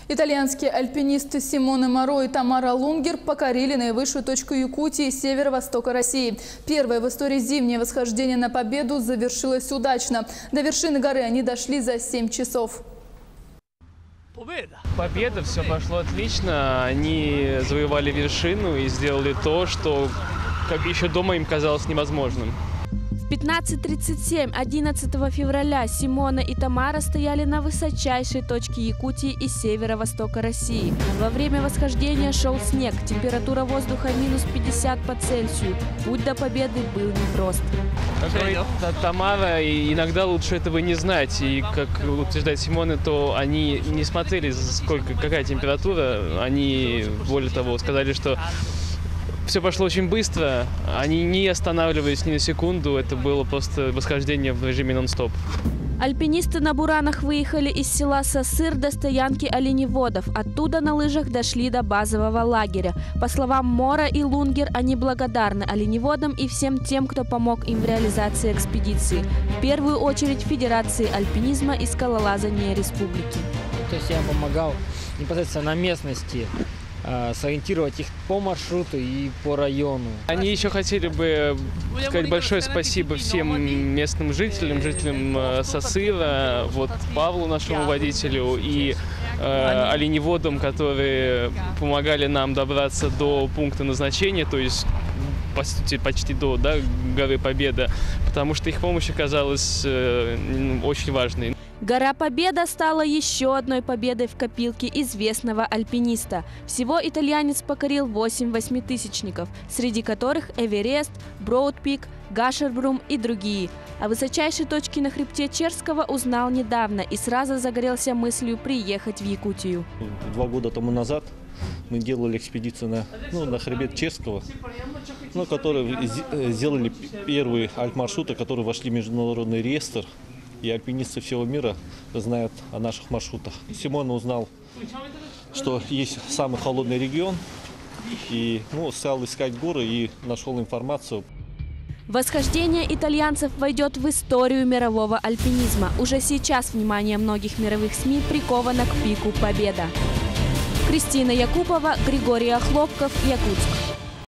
Итальянские альпинисты Симона Моро и Тамара Лунгер покорили наивысшую точку Якутии северо-востока России. Первое в истории зимнее восхождение на Победу завершилось удачно. До вершины горы они дошли за 7 часов. Победа, все пошло отлично. Они завоевали вершину и сделали то, что как еще дома им казалось невозможным. В 15:37 11 февраля Симона и Тамара стояли на высочайшей точке Якутии и северо-востока России. Во время восхождения шел снег, температура воздуха -50 по Цельсию. Путь до победы был непрост. Как говорит Тамара, иногда лучше этого не знать. И как утверждает Симона, то они не смотрели, какая температура. Они, более того, сказали, что все пошло очень быстро, они не останавливались ни на секунду, это было просто восхождение в режиме нон-стоп. Альпинисты на буранах выехали из села Сосыр до стоянки оленеводов. Оттуда на лыжах дошли до базового лагеря. По словам Моро и Лунгер, они благодарны оленеводам и всем тем, кто помог им в реализации экспедиции. В первую очередь Федерации альпинизма и скалолазания республики. То есть я помогал непосредственно на местности сориентировать их по маршруту и по району. Они еще хотели бы сказать большое спасибо всем местным жителям, Сосыра, Павлу, нашему водителю, и оленеводам, которые помогали нам добраться до пункта назначения, то есть почти до горы Победа, потому что их помощь оказалась очень важной. Гора Победа стала еще одной победой в копилке известного альпиниста. Всего итальянец покорил 8 восьмитысячников, среди которых Эверест, Броуд-Пик, Гашербрум и другие. О высочайшей точке на хребте Черского узнал недавно и сразу загорелся мыслью приехать в Якутию. 2 года тому назад мы делали экспедицию на хребет Черского, которые сделали первые альп-маршруты, которые вошли в международный реестр. И альпинисты всего мира знают о наших маршрутах. Симон узнал, что есть самый холодный регион, и стал искать горы и нашел информацию. Восхождение итальянцев войдет в историю мирового альпинизма. Уже сейчас внимание многих мировых СМИ приковано к пику Победа. Кристина Якупова, Григорий Охлопков, Якутск.